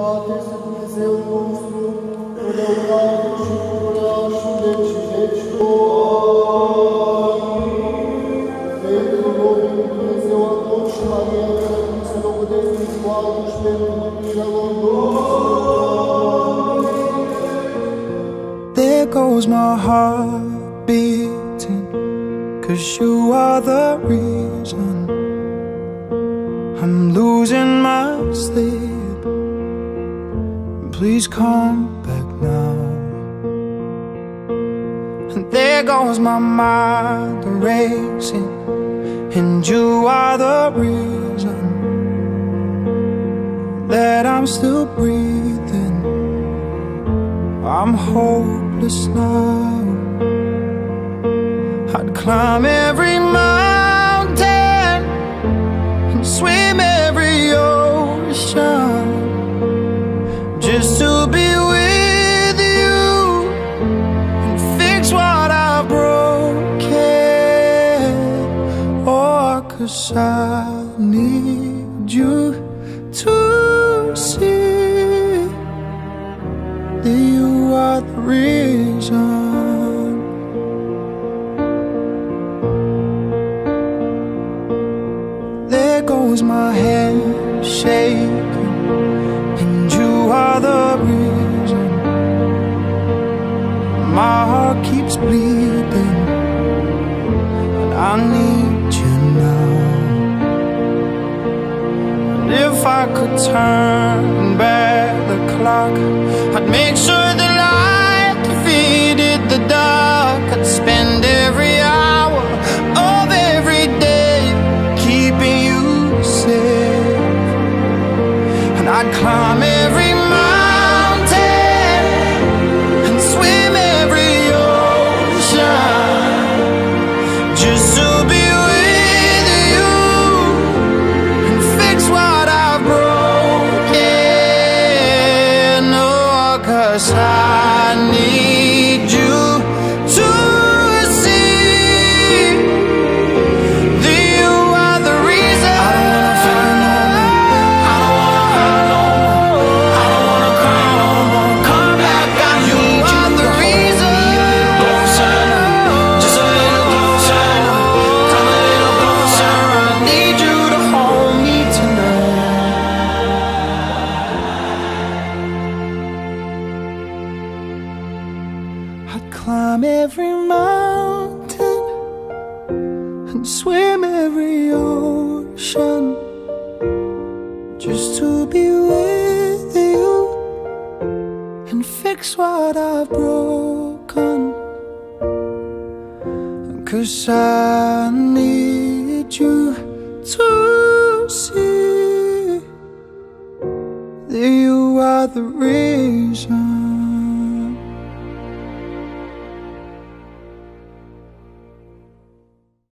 Tată și Dumnezeu nostru, totdeauna și pururea și în vecii vecilor. Pentru noi, Dumnezeu a tot și Maria, care se logodesc din scoală și pentru mântuirea lor Domnului. There goes my heart beating, 'cause you are the reason I'm losing my sleep. Please come back now. And there goes my mind racing, and you are the reason that I'm still breathing. I'm hopeless now. I'd climb every mountain and swim every ocean just to be with you and fix what I've broken. Oh, 'cause I need you to see that you are the reason. There goes my hand shaking, and you are the reason. My heart keeps bleeding, and I need you now. And if I could turn back the clock, I'd make sure the light defeated the dark. I'd spend every hour of every day keeping you safe, and I'd climb every mountain and swim every ocean just to be with you and fix what I've broken. Oh, 'cause I need you to see that you are the reason. I don't wanna fight no more. I don't wanna hurt no more. I don't wanna cry no more. Come back, I need you the reason. Closer, just a little closer. Come a little closer. I need you to hold me tonight. I'd climb every mountain and swim every ocean just to be with you and fix what I've broken. 'Cause I need you to see that you are the reason.